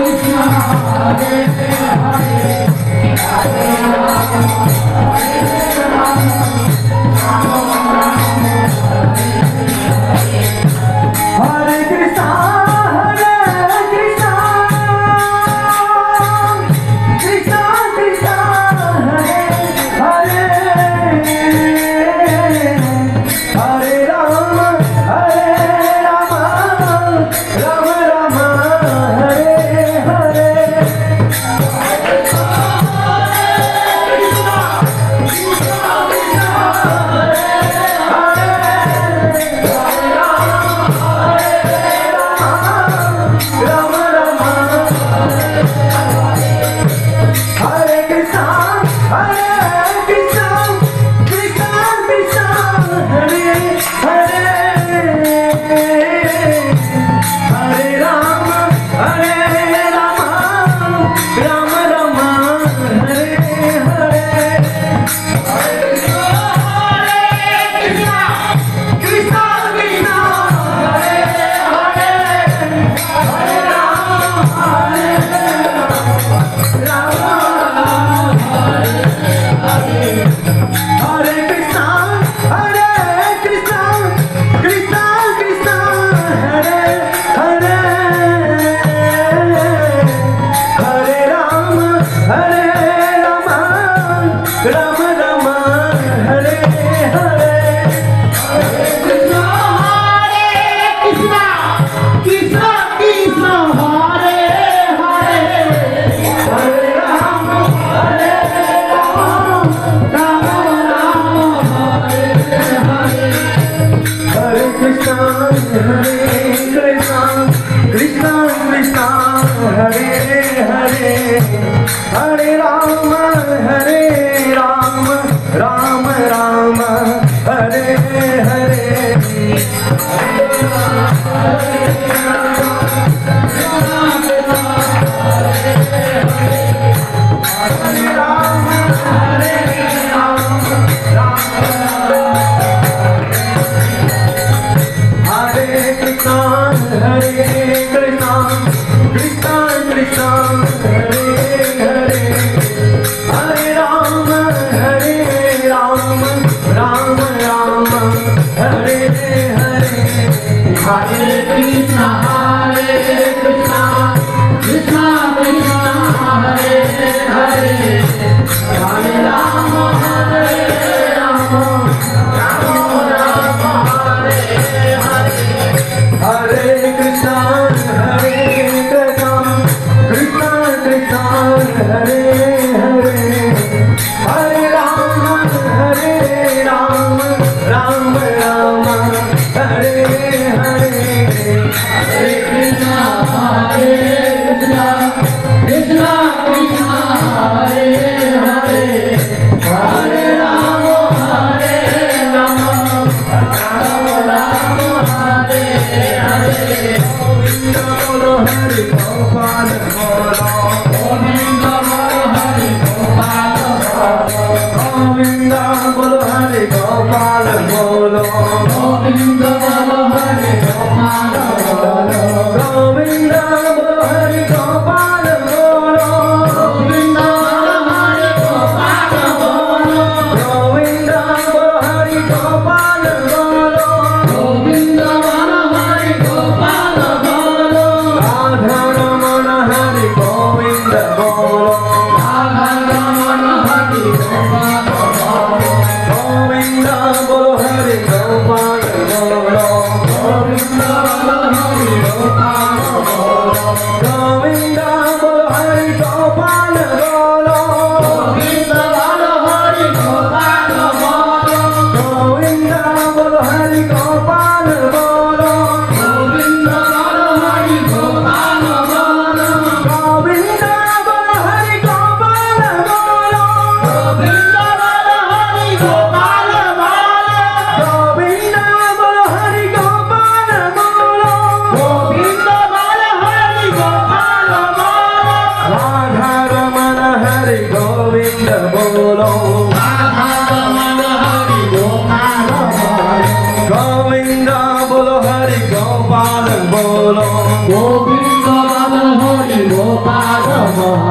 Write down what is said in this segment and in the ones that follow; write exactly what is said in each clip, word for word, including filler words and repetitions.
Govinda Bala Hari Gopala Bala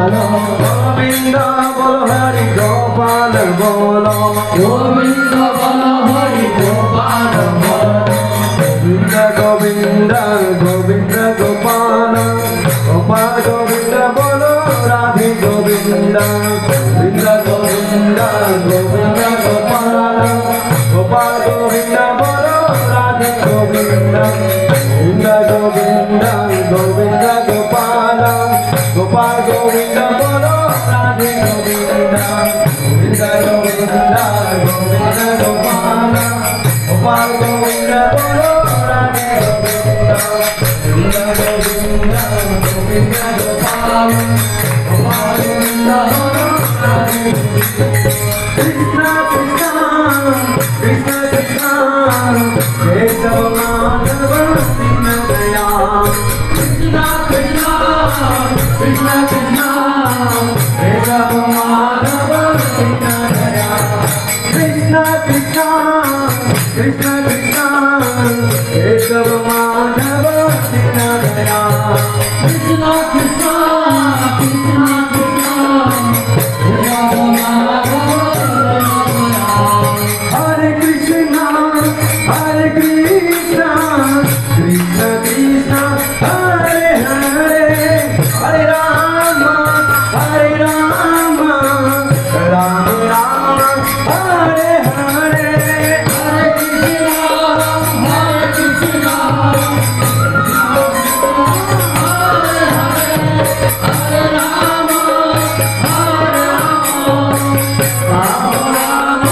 Gopal Govind बोलो हरि गोपाल बोलो गोविंद बोलो हरि गोपाल बोलो गोविंद गोविंद गोपाल गोपाल गोविंद बोलो राधे गोविंद गोविंद गोविंद गोविंद गोपाल गोपाल गोविंद बोलो राधे गोविंद गोविंद गोविंद गोविंद गोपाल गोपाल गोविंद बोलो राधे गोविंद गोविंद गोविंद गोविंद गोपाल गोपाल गोविंद बोलो राधे गोविंद गोविंद गोविंद गोविंद गोपाल गोपाल गोविंद बोलो राधे कृष्ण कृष्ण कृष्ण कृष्ण केशव माधव दीन दयाल कृष्ण कृष्ण कृष्ण कृष्ण केशव माधव दीन दयाल कृष्ण कृष्ण कृष्ण कृष्ण केशव माधव दीन दयाल कृष्ण कृष्ण कृष्ण कृष्ण केशव माधव हरे कृष्ण हरे कृष्ण कृष्ण कृष्ण हरे हरे हरे राम हरे राम राम राम हरे हरे हरे कृष्ण हरे कृष्ण हरे हरे हरे राम हरे राम राम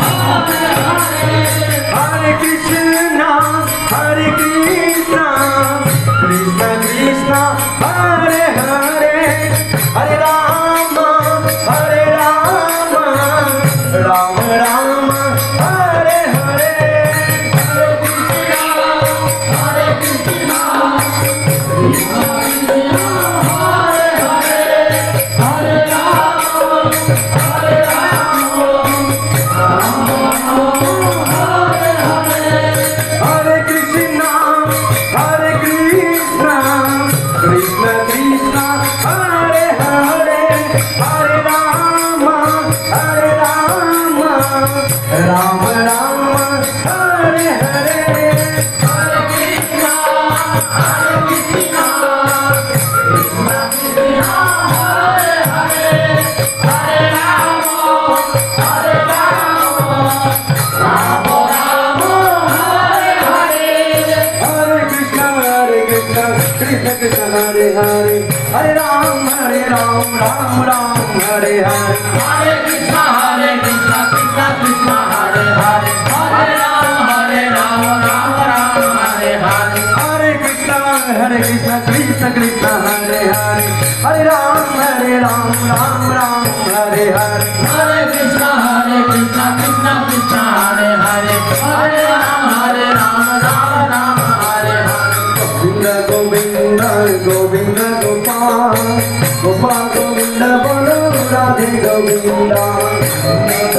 हरे कृष्ण हरे कृष्ण कृष्ण कृष्ण हरे हरे हरे राम हरे राम राम राम हरे हरे हरे कृष्ण हरे कृष्ण कृष्ण कृष्ण हरे हरे हरे राम हरे राम राम राम हरे हरे हरे कृष्ण हरे कृष्ण कृष्ण कृष्ण हरे हरे हरे राम हरे राम राम राम हरे हरे हरे कृष्ण हरे कृष्ण कृष्ण कृष्ण हरे हरे हरे राम हरे राम राम राम हरे हरे हरे कृष्ण हरे कृष्ण कृष्ण कृष्ण हरे हरे हरे राम हरे राम राम राम हरे हरे हरे कृष्ण हरे कृष्ण कृष्ण कृष्ण हरे हरे हरे राम हरे राम राम राम हरे हरे हरे कृष्ण हरे कृष्ण कृष्ण कृष्ण हरे हरे हरे राम हरे राम राम राम हरे हरे हरे कृष्ण हरे कृष्ण कृष्ण कृष्ण हरे हरे हरे राम हरे राम राम राम हरे हरे गोविंद गोविंद गोपाल गोपाल गोविंद बोलो राधे गोविंद गोविंद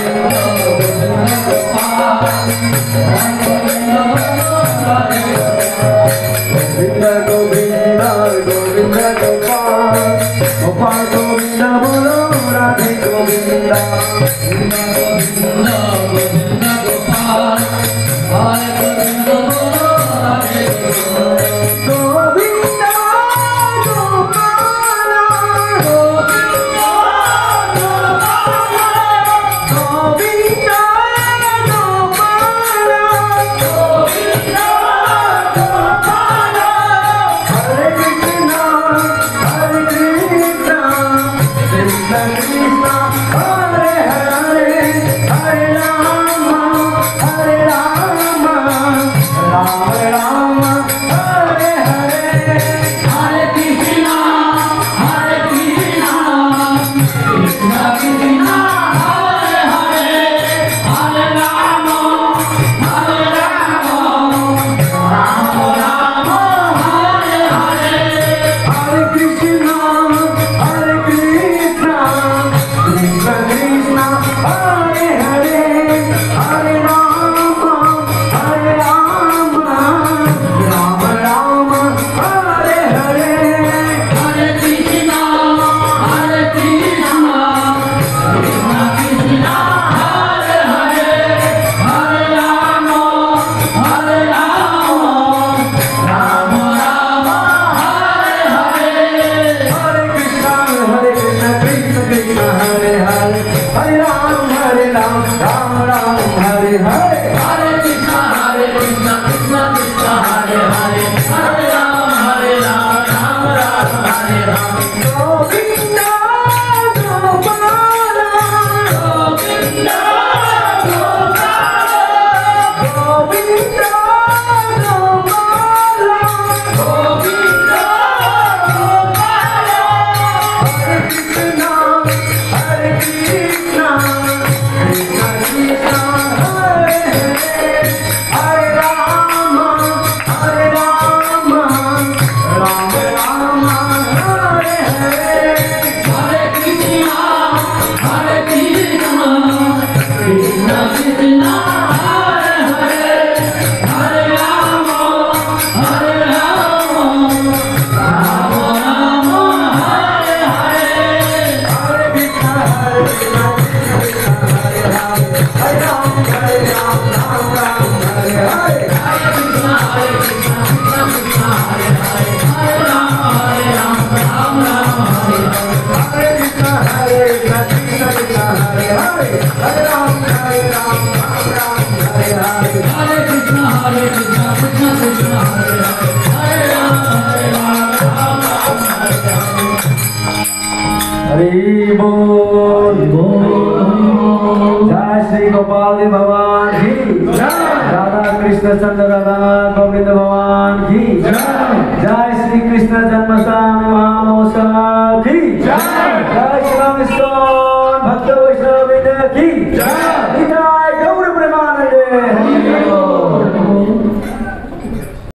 गोपाल गोविंद बोलो राधे गोविंद गोविंद गोविंद गोपाल गोपाल गोविंद बोलो राधे गोविंद गोविंद गोविंद गोविंद गोपाल हरे गोविंद बोलो राधे गोविंद गोविंद गोपाल गोविंद गोपाल गोविंद गोपाल गोविंद गोपाल हरे कृष्ण हरे Krishna Hare Ram Govinda Gopala Govinda Gopala Govinda Gopala Govinda Gopala Hare Krishna Hare Krishna Krishna Krishna Hare Hare Hare Rama Hare Rama Rama Rama Hare Hare Hare Krishna Hare Krishna Krishna Krishna Hare Hare Hare Rama Hare Rama Rama Rama Hare Hare Hare Krishna Hare Krishna Hare Ram Hare Ram Hare Ram Ram Ram Hare Hare Hare Krishna Hare Krishna Krishna Krishna Hare Hare Hare Ram Hare Ram Ram Ram Hare Hare Hare Krishna Hare Krishna Krishna Krishna Hare Hare Hare Ram Hare Ram Ram Ram Hare Hare Hare Krishna Hare Krishna Krishna Krishna Hare Hare Hare Ram Hare Ram Ram Ram Hare Hare Hari बोल जय श्री गोपाल भगवान की राधा कृष्ण चंद्र राधा गोविंद भगवान की जय श्री कृष्ण जन्माष्टमी महामहोत्सव की जय Shri Ram ISKCON भक्त वैष्णव की जय।